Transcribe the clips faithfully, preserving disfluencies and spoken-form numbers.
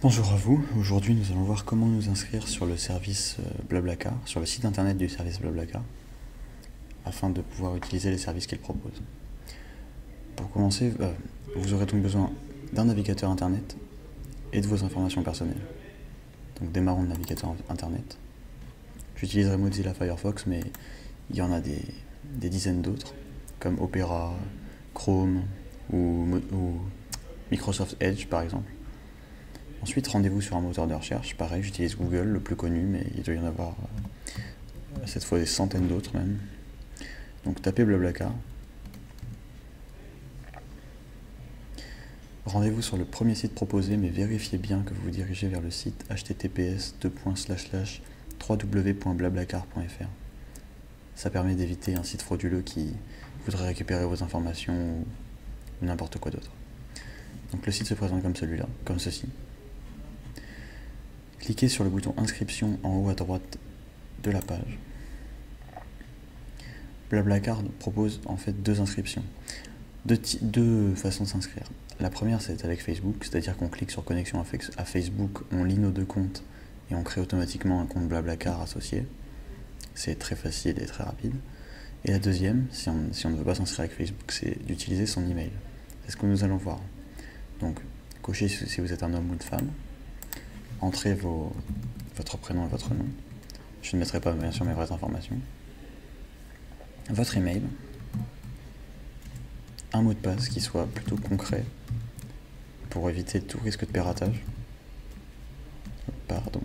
Bonjour à vous, aujourd'hui nous allons voir comment nous inscrire sur le service Blablacar, sur le site internet du service Blablacar, afin de pouvoir utiliser les services qu'il propose. Pour commencer, euh, vous aurez donc besoin d'un navigateur internet et de vos informations personnelles. Donc démarrons le navigateur internet. J'utiliserai Mozilla Firefox, mais il y en a des, des dizaines d'autres, comme Opera, Chrome ou, ou Microsoft Edge par exemple. Ensuite, rendez-vous sur un moteur de recherche. Pareil, j'utilise Google, le plus connu, mais il doit y en avoir euh, cette fois des centaines d'autres même. Donc tapez Blablacar. Rendez-vous sur le premier site proposé, mais vérifiez bien que vous vous dirigez vers le site h t t p s deux points slash slash w w w point blablacar point f r. Ça permet d'éviter un site frauduleux qui voudrait récupérer vos informations ou n'importe quoi d'autre. Donc le site se présente comme celui-là, comme ceci. Cliquez sur le bouton inscription en haut à droite de la page. Blablacar propose en fait deux inscriptions, deux, deux façons de s'inscrire. La première, c'est avec Facebook, c'est-à-dire qu'on clique sur connexion à Facebook, on lie nos deux comptes et on crée automatiquement un compte Blablacar associé. C'est très facile et très rapide. Et la deuxième, si on, si on ne veut pas s'inscrire avec Facebook, c'est d'utiliser son email. C'est ce que nous allons voir. Donc, cochez si vous êtes un homme ou une femme. Entrez vos, votre prénom et votre nom. Je ne mettrai pas bien sûr mes vraies informations. Votre email. Un mot de passe qui soit plutôt concret pour éviter tout risque de piratage. Pardon.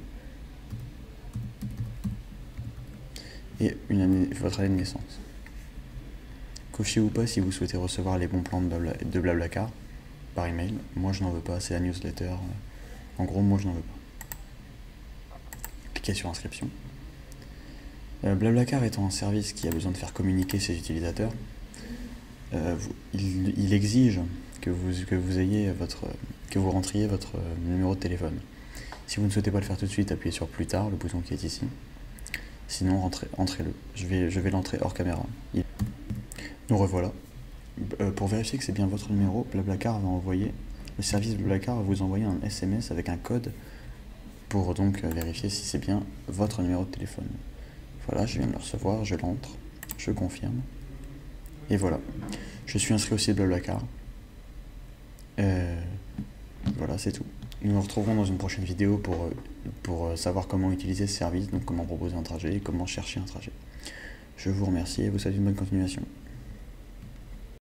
Et une année, votre année de naissance. Cochez ou pas si vous souhaitez recevoir les bons plans de, Blabla, de Blablacar par email. Moi je n'en veux pas, c'est la newsletter. En gros, moi je n'en veux pas. Cliquez sur inscription. Euh, Blablacar étant un service qui a besoin de faire communiquer ses utilisateurs, euh, vous, il, il exige que vous, que vous ayez votre, que vous rentriez votre numéro de téléphone. Si vous ne souhaitez pas le faire tout de suite, appuyez sur plus tard, le bouton qui est ici. Sinon, rentrez, entrez-le. Je vais, je vais l'entrer hors caméra. Il... Nous revoilà. Euh, pour vérifier que c'est bien votre numéro, Blablacar va envoyer, le service Blablacar va vous envoyer un S M S avec un code pour donc vérifier si c'est bien votre numéro de téléphone. Voilà, je viens de le recevoir, je l'entre, je confirme. Et voilà, je suis inscrit au site Blablacar. Euh, voilà, c'est tout. Nous nous retrouverons dans une prochaine vidéo pour, pour savoir comment utiliser ce service, donc comment proposer un trajet et comment chercher un trajet. Je vous remercie et vous souhaite une bonne continuation.